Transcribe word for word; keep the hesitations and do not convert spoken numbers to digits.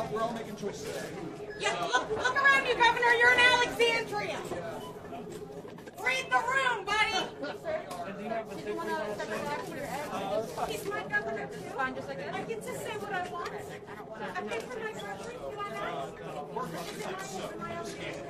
we're all making choices today. Yeah, look, look around you, Governor. You're in Alexandria. Read the room, buddy. He's my governor, too. Fine, just like that. I get to say what I want. I pay for my groceries. Can I have?